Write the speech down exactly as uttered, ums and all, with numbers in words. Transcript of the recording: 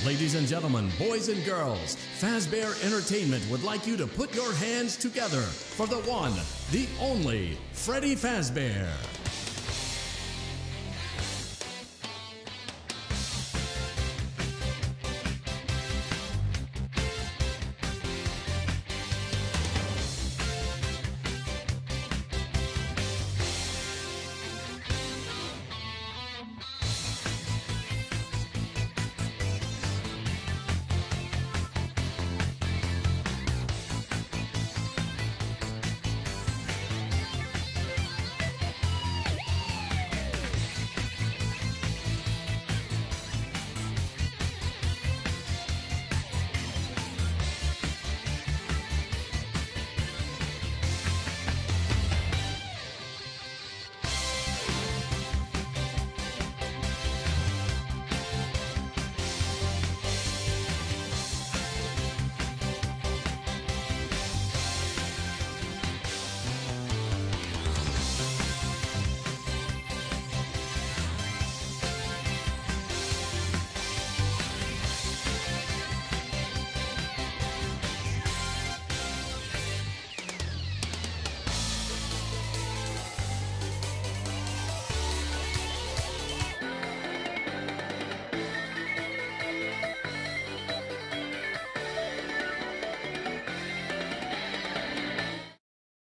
Ladies and gentlemen, boys and girls, Fazbear Entertainment would like you to put your hands together for the one, the only, Freddy Fazbear.